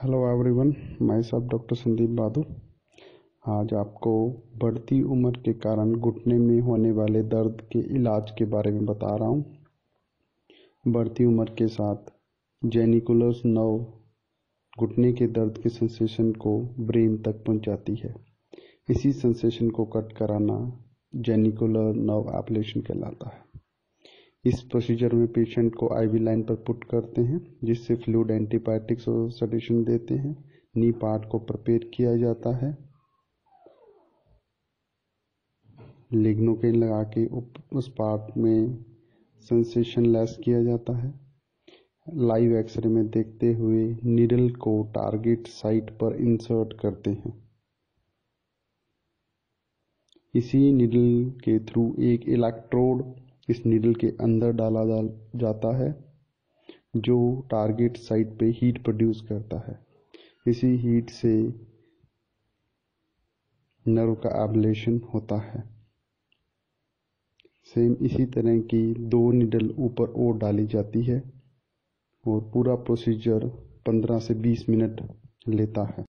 Hello everyone, मैं सब doctor Sandeep बादू। आज आपको बढ़ती उम्र के कारण घुटने में होने वाले दर्द के इलाज के बारे में बता रहा हूँ। बढ़ती उम्र के साथ जेनिकुलर नर्व घुटने के दर्द के सेंसेशन को ब्रेन तक पहुँचाती है। इसी सेंसेशन को कट कराना जेनिकुलर नर्व एब्लेशन कहलाता है। इस प्रोसीजर में पेशेंट को आईवी लाइन पर पुट करते हैं, जिससे फ्लूइड, एंटीबायोटिक्स और सेडेशन देते हैं। नी पार्ट को प्रिपेयर किया जाता है। लिग्नोकेन लगा के उस पार्ट में सेंसेशन लेस किया जाता है। लाइव एक्सरे में देखते हुए नीडल को टारगेट साइट पर इंसर्ट करते हैं। इसी नीडल के थ्रू एक इलेक्ट्रोड इस नीडल के अंदर डाला जाता है, जो टारगेट साइट पे हीट प्रोड्यूस करता है। इसी हीट से नर्व का एब्लेशन होता है। सेम इसी तरह की 2 नीडल ऊपर और डाली जाती है और पूरा प्रोसीजर 15 से 20 मिनट लेता है।